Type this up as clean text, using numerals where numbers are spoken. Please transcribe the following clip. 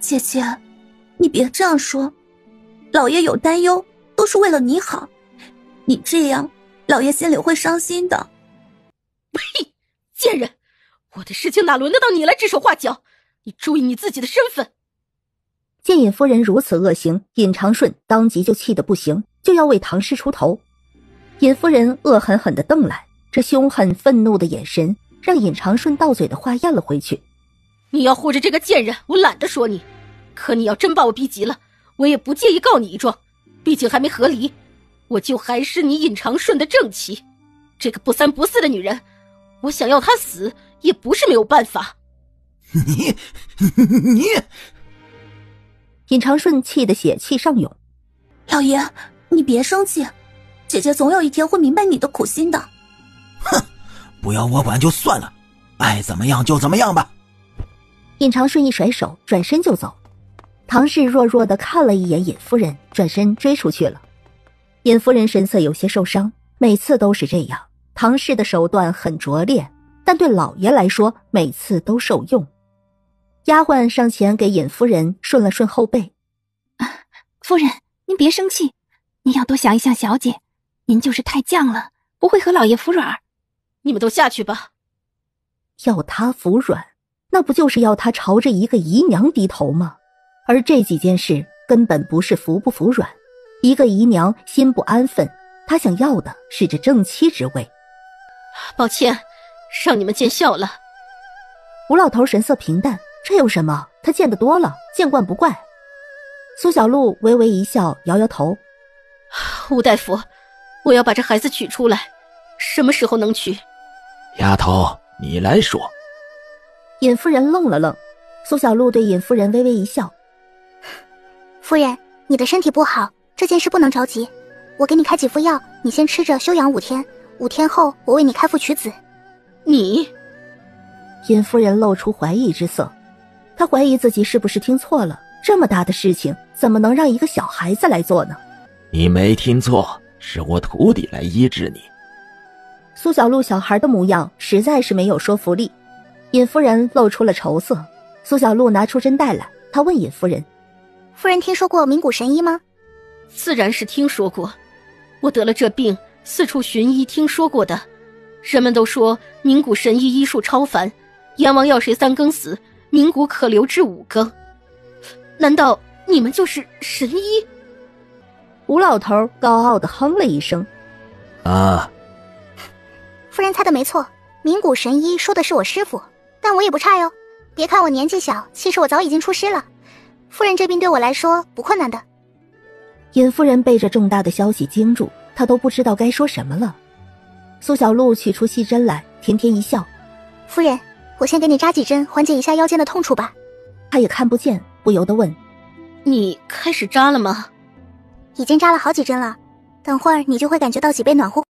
姐姐，你别这样说，老爷有担忧，都是为了你好。你这样，老爷心里会伤心的。 呸！贱人，我的事情哪轮得到你来指手画脚？你注意你自己的身份。 见尹夫人如此恶行，尹长顺当即就气得不行，就要为唐氏出头。尹夫人恶狠狠地瞪来，这凶狠愤怒的眼神让尹长顺到嘴的话咽了回去。 你要护着这个贱人，我懒得说你，可你要真把我逼急了，我也不介意告你一状，毕竟还没和离，我就还是你尹长顺的正妻。这个不三不四的女人，我想要她死也不是没有办法。 你尹长顺气得血气上涌。 老爷，你别生气，姐姐总有一天会明白你的苦心的。 哼，不要我管就算了，爱怎么样就怎么样吧。 尹长顺一甩手，转身就走。唐氏弱弱地看了一眼尹夫人，转身追出去了。尹夫人神色有些受伤，每次都是这样。唐氏的手段很拙劣，但对老爷来说每次都受用。丫鬟上前给尹夫人顺了顺后背。 夫人，您别生气，您要多想一想小姐，您就是太犟了，不会和老爷服软。 你们都下去吧。 要他服软，那不就是要他朝着一个姨娘低头吗？而这几件事根本不是服不服软，一个姨娘心不安分，她想要的是这正妻之位。 抱歉，让你们见笑了。 吴老头神色平淡，这有什么？他见得多了，见惯不怪。苏小璐微微一笑，摇摇头。 吴大夫，我要把这孩子取出来，什么时候能取？ 丫头，你来说。 尹夫人愣了愣，苏小璐对尹夫人微微一笑。 夫人，你的身体不好，这件事不能着急，我给你开几副药，你先吃着休养5天，5天后我为你开腹取子。 你？ 尹夫人露出怀疑之色，她怀疑自己是不是听错了，这么大的事情怎么能让一个小孩子来做呢？ 你没听错，是我徒弟来医治你。 苏小璐小孩的模样实在是没有说服力，尹夫人露出了愁色。苏小璐拿出针带来，她问尹夫人： 夫人听说过名古神医吗？ 自然是听说过，我得了这病，四处寻医听说过的。人们都说名古神医医术超凡，阎王要谁3更死，名古可留至5更。难道你们就是神医？ 吴老头高傲地哼了一声。 啊， 夫人猜的没错，名古神医说的是我师父，但我也不差哟。别看我年纪小，其实我早已经出师了。夫人这病对我来说不困难的。 尹夫人被这重大的消息惊住，她都不知道该说什么了。苏小璐取出细针来，甜甜一笑。 夫人，我先给你扎几针，缓解一下腰间的痛楚吧。 她也看不见，不由得问： 你开始扎了吗？ 已经扎了好几针了，等会儿你就会感觉到脊背暖乎乎。